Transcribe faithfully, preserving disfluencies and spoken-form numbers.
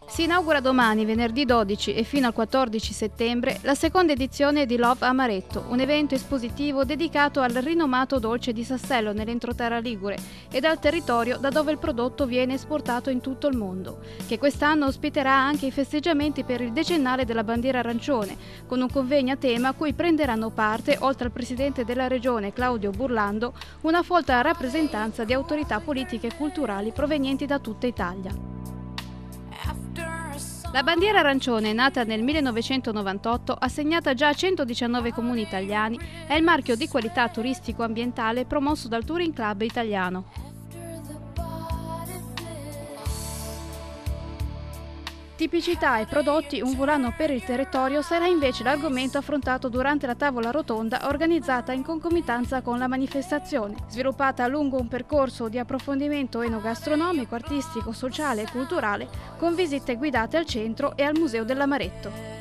Si inaugura domani, venerdì dodici e fino al quattordici settembre, la seconda edizione di Love Amaretto, un evento espositivo dedicato al rinomato dolce di Sassello nell'entroterra ligure e al territorio da dove il prodotto viene esportato in tutto il mondo, che quest'anno ospiterà anche i festeggiamenti per il decennale della bandiera arancione, con un convegno a tema a cui prenderanno parte, oltre al presidente della regione Claudio Burlando, una folta rappresentanza di autorità politiche e culturali provenienti da tutta Italia. La bandiera arancione, nata nel millenovecentonovantotto, assegnata già a centodiciannove comuni italiani, è il marchio di qualità turistico-ambientale promosso dal Touring Club italiano. Tipicità e prodotti, un volano per il territorio sarà invece l'argomento affrontato durante la tavola rotonda organizzata in concomitanza con la manifestazione, sviluppata lungo un percorso di approfondimento enogastronomico, artistico, sociale e culturale, con visite guidate al centro e al Museo dell'Amaretto.